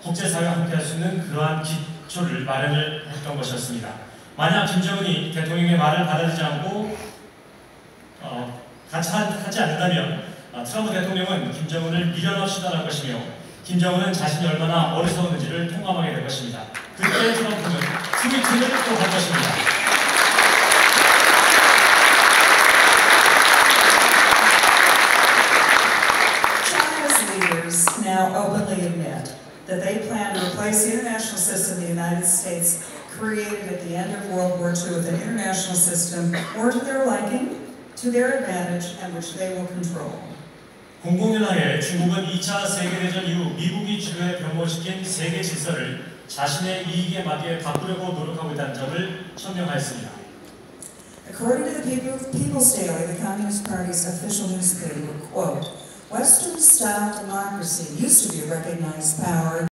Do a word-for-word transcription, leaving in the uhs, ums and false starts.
국제사회와 함께할 수 있는 그러한 기초를 마련을 했던 것이었습니다. 만약 김정은이 대통령의 말을 받아들이지 않고 어, 같이 하지 않는다면 어, 트럼프 대통령은 김정은을 미련 없이 따를 것이며 김정은은 자신이 얼마나 어리석었는지를 통감하게 될 것입니다. 그때 트럼프는 트위트를 또 할 것입니다. Now openly admit that they plan to replace the international system the United States created at the end of World War Two with an international system more to their liking, to their advantage, and which they will control. 공공연하게 중국은 이 차 세계대전 이후 미국이 주도해 변모시킨 세계 질서를 자신의 이익에 맞게 바꾸려고 노력하고 있다는 점을 천명하였습니다. According to the People, People's Daily, the Communist Party's official newspaper, quote, Western-style democracy used to be a recognized power